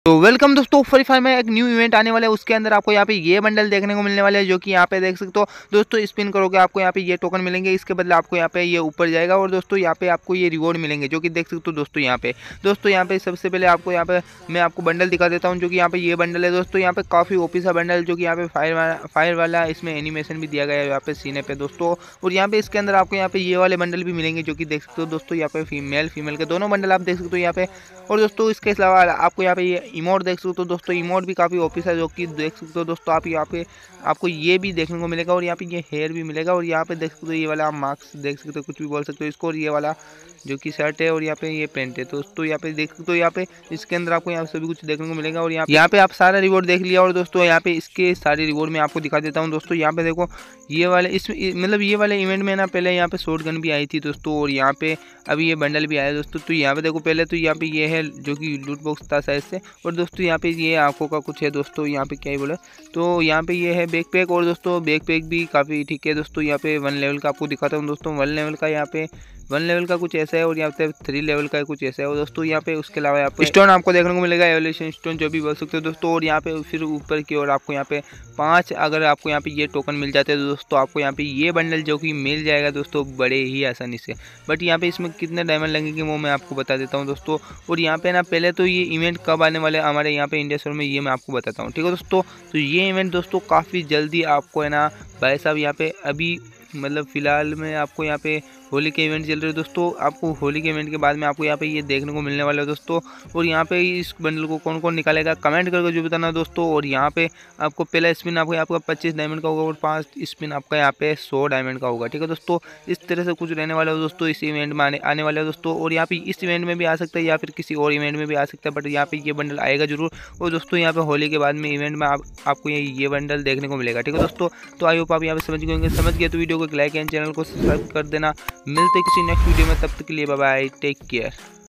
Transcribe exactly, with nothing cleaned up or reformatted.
तो वेलकम दोस्तों, free fire में एक न्यू इवेंट आने वाला है। उसके अंदर आपको यहाँ पे ये बंडल देखने को मिलने वाले हैं, जो कि यहाँ पे देख सकते हो दोस्तों। स्पिन करोगे आपको यहाँ पे ये टोकन मिलेंगे, इसके बदले आपको यहाँ पे ये ऊपर जाएगा और दोस्तों यहाँ पे आपको ये रिवॉर्ड मिलेंगे, जो कि देख सकते हो दोस्तों। यहाँ पे दोस्तों यहाँ पे सबसे पहले आपको यहाँ पे मैं आपको बंडल दिखा देता हूँ, जो कि यहाँ पे ये बंडल है दोस्तों। यहाँ पे काफ़ी ओपी सा बंडल, जो कि यहाँ पे फायर वाला फायर वाला इसमें एनिमेशन भी दिया गया है यहाँ पे सीने पे दोस्तों। और यहाँ पे इसके अंदर आपको यहाँ पे ये वाले बंडल भी मिलेंगे, जो कि देख सकते हो दोस्तों। यहाँ पे फीमेल फीमेल के दोनों बंडल आप देख सकते हो यहाँ पे। और दोस्तों इसके अलावा आपको यहाँ पे ये इमोट देख सकते हो दोस्तों। इमोट भी काफ़ी ऑफिस है, जो कि देख सकते हो दोस्तों। आप यहाँ पे आपको ये भी देखने को मिलेगा और यहाँ पे ये हेयर भी मिलेगा। और यहाँ पे देख सकते हो ये वाला मार्क्स देख सकते हो, कुछ भी बोल सकते हो इसको। और ये वाला जो कि शर्ट है और यहाँ पे ये पेंट है दोस्तों। यहाँ पे देख सकते हो, यहाँ पे इसके अंदर आपको यहाँ सभी कुछ देखने को मिलेगा। और यहाँ यहाँ पे आप सारा रिवॉर्ड देख लिया। और दोस्तों यहाँ पे इसके सारे रिवॉर्ड मैं आपको दिखा देता हूँ दोस्तों। यहाँ पे देखो ये वाले इस मतलब ये वाले इवेंट में ना पहले यहाँ पे शॉर्ट गन भी आई थी दोस्तों। और यहाँ पे अभी ये बंडल भी आया दोस्तों। तो यहाँ पे देखो पहले तो यहाँ पे ये है जो कि लूट बॉक्स था शायद से। और दोस्तों यहाँ पे ये आंखों का कुछ है दोस्तों। यहाँ पे क्या ही बोले, तो यहाँ पे ये है बैकपैक। और दोस्तों बैकपैक भी काफ़ी ठीक है दोस्तों। यहाँ पे वन लेवल का आपको दिखाता हूँ दोस्तों। वन लेवल का यहाँ पे वन लेवल का कुछ ऐसा है और यहाँ पे थ्री लेवल का कुछ ऐसा है और दोस्तों। यहाँ पे उसके अलावा यहाँ पे स्टोन आपको देखने को मिलेगा, एवोल्यूशन स्टोन जो भी बोल सकते हो दोस्तों। और यहाँ पे फिर ऊपर की ओर आपको यहाँ पे पाँच अगर आपको यहाँ पे ये टोकन मिल जाते हैं तो दोस्तों आपको यहाँ पे ये बंडल जो कि मिल जाएगा दोस्तों बड़े ही आसानी से। बट यहाँ पे इसमें कितने डायमंड लगेंगे वो मैं आपको बता देता हूँ दोस्तों। और यहाँ पे ना पहले तो ये इवेंट कब आने वाले हमारे यहाँ पे इंडिया सर्वर में, ये मैं आपको बताता हूँ, ठीक है दोस्तों। तो ये इवेंट दोस्तों काफ़ी जल्दी आपको है ना भाई साहब यहाँ पे अभी मतलब फ़िलहाल में आपको यहाँ पे होली के इवेंट चल रहे हैं दोस्तों। आपको होली के इवेंट के बाद में आपको यहाँ पे ये देखने को मिलने वाला है दोस्तों। और यहाँ पे इस बंडल को कौन कौन निकालेगा कमेंट करके जो बताना दोस्तों। और यहाँ पे आपको पहला स्पिन आपको आपका पच्चीस डायमंड का होगा और पाँच स्पिन आपका यहाँ पे सौ डायमंड का होगा, ठीक है दोस्तों। इस तरह से कुछ रहने वाला है दोस्तों इस इवेंट में आने आने वाला है दोस्तों। और यहाँ पे इस इवेंट में भी आ सकता है या फिर किसी और इवेंट में भी आ सकता है, बट यहाँ पे ये बंडल आएगा जरूर। और दोस्तों यहाँ पे होली के बाद में इवेंट में आप, आपको ये ये बंडल देखने को मिलेगा, ठीक है दोस्तों। तो आई होप आप यहाँ पे समझ गए समझ गए तो वीडियो को लाइक एंड चैनल को सब्सक्राइब कर देना। मिलते किसी नेक्स्ट वीडियो में, तब तक के लिए बाय बाय, टेक केयर।